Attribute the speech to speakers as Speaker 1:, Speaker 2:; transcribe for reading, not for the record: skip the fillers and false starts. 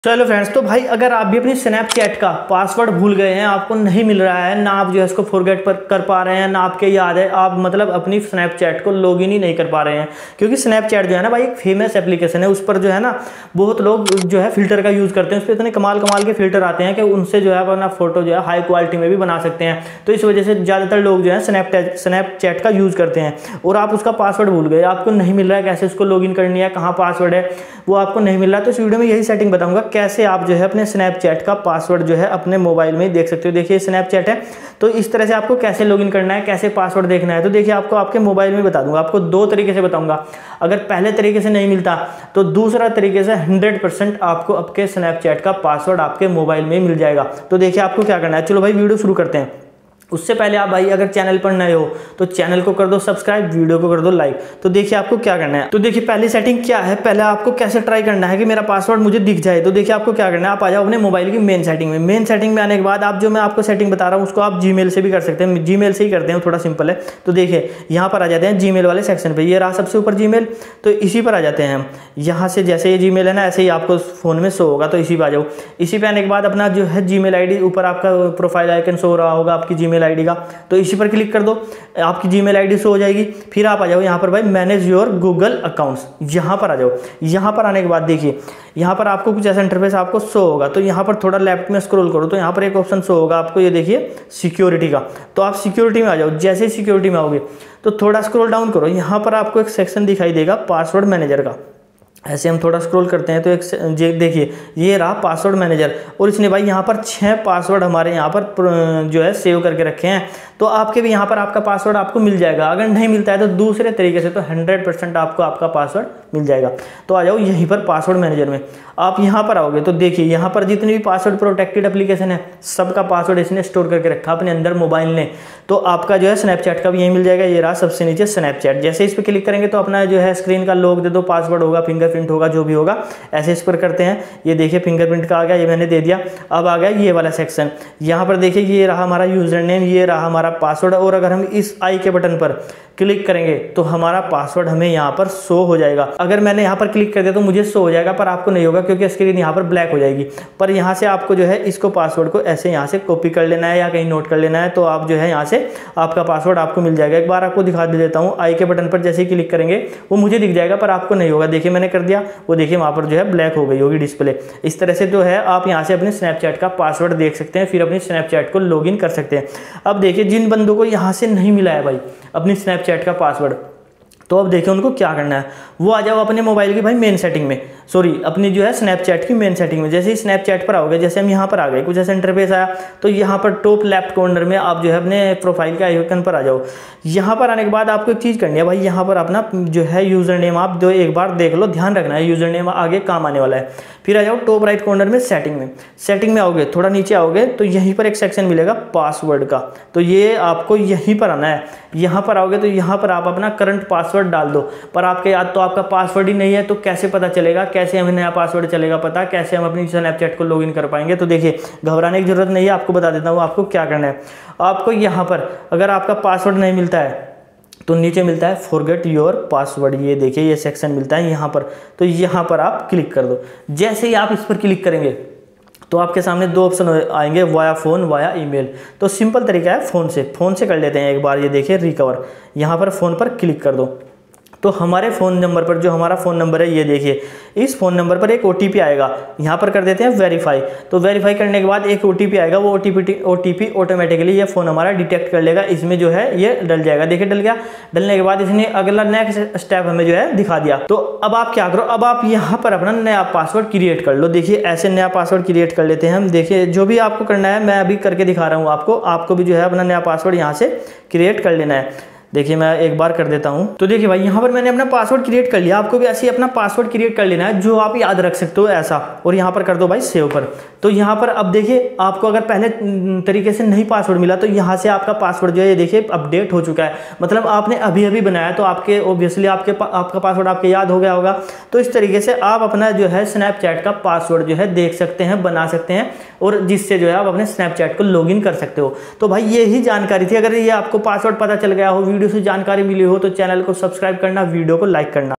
Speaker 1: चलो फ्रेंड्स, तो भाई अगर आप भी अपनी स्नैपचैट का पासवर्ड भूल गए हैं, आपको नहीं मिल रहा है ना, आप जो है इसको फॉरगेट कर पा रहे हैं ना, आपके याद है, आप मतलब अपनी स्नैपचैट को लॉगिन ही नहीं कर पा रहे हैं। क्योंकि स्नैपचैट जो है ना भाई एक फेमस एप्लीकेशन है, उस पर जो है ना बहुत लोग जो है फिल्टर का यूज़ करते हैं। उस पर इतने कमाल के फिल्टर आते हैं कि उनसे जो है अपना फोटो जो है हाई क्वालिटी में भी बना सकते हैं। तो इस वजह से ज़्यादातर लोग जो है स्नैपचैट का यूज़ करते हैं। और आप उसका पासवर्ड भूल गए, आपको नहीं मिल रहा है, कैसे उसको लॉगिन करनी है, कहाँ पासवर्ड है वो आपको नहीं मिल रहा है। तो इस वीडियो में यही सेटिंग बताऊंगा कैसे आप जो है अपने स्नैपचैट का पासवर्ड जो है अपने मोबाइल में देख सकते हो। देखिए स्नैपचैट है, तो इस तरह से आपको कैसे लॉगिन करना है, कैसे पासवर्ड देखना है, तो देखिए आपको आपके मोबाइल में बता दूंगा। आपको दो तरीके से बताऊंगा। अगर पहले तरीके से नहीं मिलता तो दूसरा तरीके से 100% आपको आपके स्नैपचैट का पासवर्ड आपके मोबाइल में मिल जाएगा। तो देखिए आपको क्या करना है। चलो भाई वीडियो शुरू करते हैं। उससे पहले आप भाई अगर चैनल पर नए हो तो चैनल को कर दो सब्सक्राइब, वीडियो को कर दो लाइक। तो देखिए आपको क्या करना है। तो देखिए पहली सेटिंग क्या है, पहले आपको कैसे ट्राई करना है कि मेरा पासवर्ड मुझे दिख जाए। तो देखिए आपको क्या करना है, आप आ जाओ अपने मोबाइल की मेन सेटिंग में। मेन सेटिंग में आने के बाद आप जो मैं आपको सेटिंग बता रहा हूँ उसको आप जीमेल से भी कर सकते हैं। जीमेल से ही करते हैं, थोड़ा सिंपल है। तो देखिए यहाँ पर आ जाते हैं जीमेल वाले सेक्शन पर। ये रहा सबसे ऊपर जीमेल, तो इसी पर आ जाते हैं हम। यहाँ से जैसे ये जीमेल है ना, ऐसे ही आपको फ़ोन में शो होगा, तो इसी पर आ जाओ। इसी पे आने के बाद अपना जो है जीमेल आईडी, ऊपर आपका प्रोफाइल आइकन शो हो रहा होगा आपकी जीमेल आईडी का, तो इसी पर क्लिक कर दो, आपकी जीमेल आईडी शो हो जाएगी। फिर आप आ जाओ यहाँ पर भाई मैनेज योर गूगल अकाउंट्स, यहाँ पर आ जाओ। यहाँ पर आने के बाद देखिए यहाँ पर आपको कुछ ऐसा इंटरफेस आपको शो होगा। तो यहाँ पर थोड़ा लेफ्ट में स्क्रॉल करो तो यहाँ पर एक ऑप्शन शो होगा आपको, ये देखिए सिक्योरिटी का। तो आप सिक्योरिटी में आ जाओ। जैसे ही सिक्योरिटी में आओगे तो थोड़ा स्क्रॉल डाउन करो, यहाँ पर आपको एक सेक्शन दिखाई देगा पासवर्ड मैनेजर का। ऐसे हम थोड़ा स्क्रॉल करते हैं तो एक देखिए ये रहा पासवर्ड मैनेजर। और इसने भाई यहाँ पर 6 पासवर्ड हमारे यहाँ पर जो है सेव करके रखे हैं। तो आपके भी यहाँ पर आपका पासवर्ड आपको मिल जाएगा। अगर नहीं मिलता है तो दूसरे तरीके से तो 100% आपको आपका पासवर्ड मिल जाएगा। तो आ जाओ यहीं पर पासवर्ड मैनेजर में। आप यहाँ पर आओगे तो देखिए यहाँ पर जितनी भी पासवर्ड प्रोटेक्टेड एप्लीकेशन है सबका पासवर्ड इसने स्टोर करके रखा अपने अंदर मोबाइल ने। तो आपका जो है स्नैपचैट का भी यही मिल जाएगा। ये रहा सबसे नीचे स्नैपचैट। जैसे इस पर क्लिक करेंगे तो अपना जो है स्क्रीन का लॉक दे दो, पासवर्ड होगा, फिंगरप्रिंट होगा, जो भी होगा ऐसे इस पर करते हैं। ये देखिए फिंगरप्रिंट का आ गया, ये मैंने दे दिया। अब आ गया ये वाला सेक्शन। यहाँ पर देखिए ये रहा हमारा यूजर नेम, ये रहा हमारा पासवर्ड। और अगर हम इस आई के बटन पर क्लिक करेंगे तो हमारा पासवर्ड हमें यहाँ पर शो हो जाएगा। अगर मैंने यहाँ पर क्लिक कर दिया तो मुझे शो हो जाएगा, पर आपको नहीं होगा क्योंकि स्क्रीन यहाँ पर ब्लैक हो जाएगी। पर यहाँ से आपको जो है इसको पासवर्ड को ऐसे यहाँ से कॉपी कर लेना है या कहीं नोट कर लेना है, तो आप जो है यहाँ से आपका पासवर्ड आपको मिल जाएगा। एक बार आपको दिखा देता हूँ। आई के बटन पर जैसे ही क्लिक करेंगे वो मुझे दिख जाएगा पर आपको नहीं होगा। देखिए मैंने कर दिया, वो देखिए वहाँ पर जो है ब्लैक हो गई होगी डिस्प्ले। इस तरह से जो है आप यहाँ से अपने स्नैपचैट का पासवर्ड देख सकते हैं, फिर अपनी स्नैपचैट को लॉगिन कर सकते हैं। अब देखिए जिन बंदों को यहाँ से नहीं मिला है भाई अपनी स्नैपचैट का पासवर्ड, तो अब देखिए उनको क्या करना है। वो आ जाओ अपने मोबाइल की भाई मेन सेटिंग में, सॉरी अपनी जो है स्नैपचैट की मेन सेटिंग में। जैसे ही स्नैपचैट पर आओगे, जैसे हम यहाँ पर आ गए, कुछ ऐसा इंटरफेस आया, तो यहाँ पर टॉप लेफ्ट कॉर्नर में आप जो है अपने प्रोफाइल के आइकन पर आ जाओ। यहाँ पर आने के बाद आपको एक चीज़ करनी है भाई, यहाँ पर अपना जो है यूज़र नेम आप जो एक बार देख लो, ध्यान रखना है यूज़र नेम आगे काम आने वाला है। फिर आ जाओ टॉप राइट कॉर्नर में सेटिंग में। सेटिंग में आओगे, थोड़ा नीचे आओगे तो यहीं पर एक सेक्शन मिलेगा पासवर्ड का, तो ये आपको यहीं पर आना है। यहाँ पर आओगे तो यहाँ पर आप अपना करंट पासवर्ड डाल दो। पर आपके याद तो आपका पासवर्ड ही नहीं है, तो कैसे पता चलेगा, कैसे हमें नया पासवर्ड चलेगा पता, कैसे हम अपनी स्नैपचैट को लॉगिन कर पाएंगे। तो देखिए घबराने की जरूरत नहीं है, आपको बता देता हूँ आपको क्या करना है। आपको यहाँ पर अगर आपका पासवर्ड नहीं मिलता है तो नीचे मिलता है फॉरगेट योर पासवर्ड। ये देखिए ये सेक्शन मिलता है यहाँ पर, तो यहाँ पर आप क्लिक कर दो। जैसे ही आप इस पर क्लिक करेंगे तो आपके सामने 2 ऑप्शन आएंगे, वाया फ़ोन, वाया ईमेल। तो सिंपल तरीका है फ़ोन से कर लेते हैं एक बार। ये देखिए रिकवर, यहाँ पर फ़ोन पर क्लिक कर दो। तो हमारे फ़ोन नंबर पर, जो हमारा फ़ोन नंबर है ये देखिए, इस फ़ोन नंबर पर एक OTP आएगा। यहाँ पर कर देते हैं वेरीफाई। तो वेरीफाई करने के बाद एक OTP आएगा, वो OTP ऑटोमेटिकली ये फ़ोन हमारा डिटेक्ट कर लेगा, इसमें जो है ये डल जाएगा। देखिए डल गया। डलने के बाद इसने अगला नेक्स्ट स्टेप हमें जो है दिखा दिया। तो अब आप क्या करो, अब आप यहाँ पर अपना नया पासवर्ड क्रिएट कर लो। देखिए ऐसे नया पासवर्ड क्रिएट कर लेते हैं हम। देखिए जो भी आपको करना है मैं अभी करके दिखा रहा हूँ आपको भी जो है अपना नया पासवर्ड यहाँ से क्रिएट कर लेना है। देखिए मैं एक बार कर देता हूं। तो देखिए भाई यहाँ पर मैंने अपना पासवर्ड क्रिएट कर लिया। आपको भी ऐसे ही अपना पासवर्ड क्रिएट कर लेना है जो आप याद रख सकते हो ऐसा, और यहाँ पर कर दो भाई सेव पर। तो यहाँ पर अब देखिए आपको अगर पहले तरीके से नहीं पासवर्ड मिला तो यहाँ से आपका पासवर्ड जो है ये देखिए अपडेट हो चुका है। मतलब आपने अभी अभी बनाया तो आपके ऑब्वियसली आपका पासवर्ड आपके याद हो गया होगा। तो इस तरीके से आप अपना जो है स्नैपचैट का पासवर्ड जो है देख सकते हैं, बना सकते हैं, और जिससे जो है आप अपने स्नैपचैट को लॉगिन कर सकते हो। तो भाई ये ही जानकारी थी। अगर ये आपको पासवर्ड पता चल गया हो, वीडियो से जानकारी मिली हो, तो चैनल को सब्सक्राइब करना, वीडियो को लाइक करना।